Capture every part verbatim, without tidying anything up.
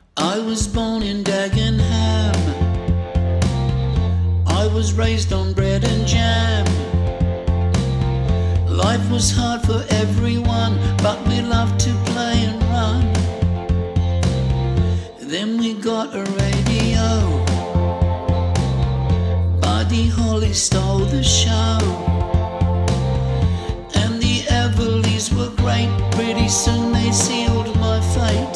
I was born in Dagenham. I was raised on bread and jam. Life was hard for everyone, but we loved to play and run. Then we got a radio. Buddy Holly stole the show. And the Everleys were great. Pretty soon they sealed my fate.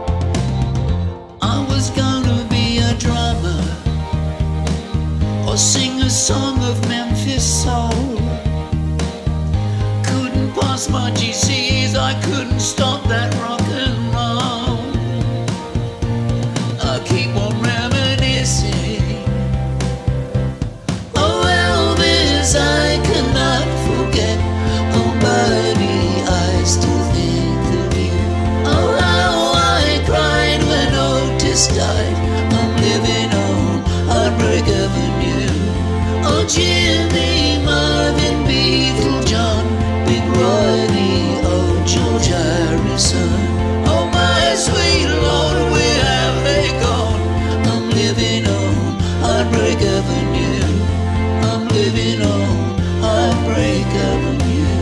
I was gonna be a drummer or sing a song of Memphis soul. Couldn't pass my G C Es, I couldn't stop that rock and roll. I keep on reminiscing. Oh Elvis, I cannot forget. Oh buddy, I still think of you. Oh how I cried when Otis died. I'm living on Heartbreak Avenue. Oh Jimmy, Marvin, Beatle, John, Big Roddy, oh George Harrison. Oh my sweet Lord, where have they gone? I'm living on Heartbreak Avenue. I'm living on Heartbreak Avenue.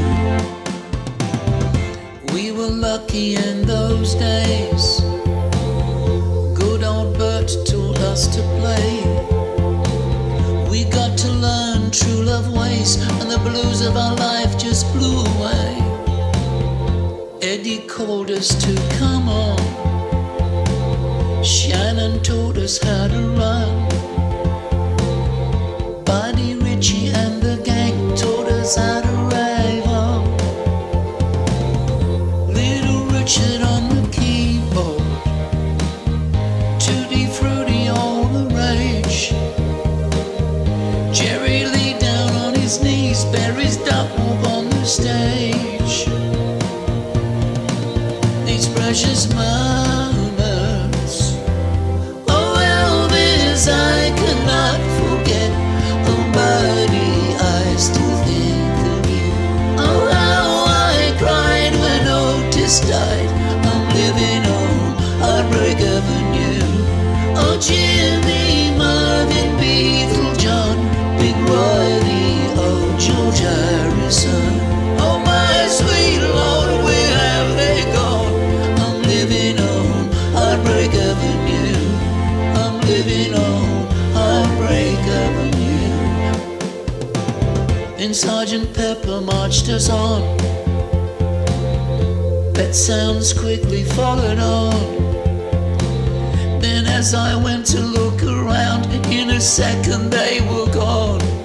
We were lucky in those days. Good old Bert taught us to play. We got to learn true love ways, and the blues of our life just blew away. Eddie called us to come on. Shannon taught us how to run. Buddy Ritchie and the gang taught us how to rave on. Little Richard on the keyboard. Tutti Frutti all the rage. Jerry Lee down on his knees, Barry's duck walk on the stage. These precious moments. Oh Elvis, I cannot forget. Oh buddy, I still think of you. Oh how I cried when Otis died. I'm living on Heartbreak Avenue. Oh Jimmy, Marvin, Beatle, John, Big Roddy, oh George Harrison. Oh my sweet Lord, where have they gone? I'm living on Heartbreak Avenue. I'm living on Heartbreak Avenue. Then Sergeant Pepper marched us on. Pet Sounds quickly followed on. Then as I went to look around, in a second they were gone.